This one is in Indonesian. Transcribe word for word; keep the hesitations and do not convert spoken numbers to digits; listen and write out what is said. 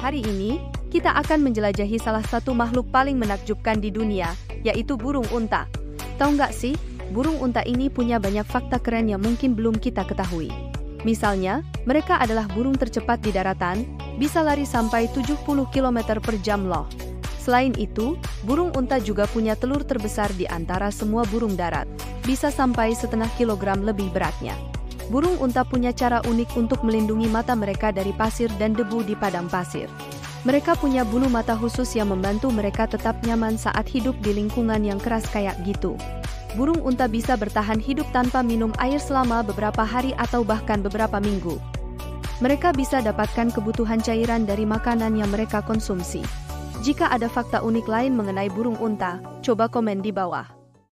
Hari ini, kita akan menjelajahi salah satu makhluk paling menakjubkan di dunia, yaitu burung unta. Tahu nggak sih, burung unta ini punya banyak fakta keren yang mungkin belum kita ketahui. Misalnya, mereka adalah burung tercepat di daratan, bisa lari sampai tujuh puluh kilometer per jam loh. Selain itu, burung unta juga punya telur terbesar di antara semua burung darat, bisa sampai setengah kilogram lebih beratnya. Burung unta punya cara unik untuk melindungi mata mereka dari pasir dan debu di padang pasir. Mereka punya bulu mata khusus yang membantu mereka tetap nyaman saat hidup di lingkungan yang keras kayak gitu. Burung unta bisa bertahan hidup tanpa minum air selama beberapa hari atau bahkan beberapa minggu. Mereka bisa dapatkan kebutuhan cairan dari makanan yang mereka konsumsi. Jika ada fakta unik lain mengenai burung unta, coba komen di bawah.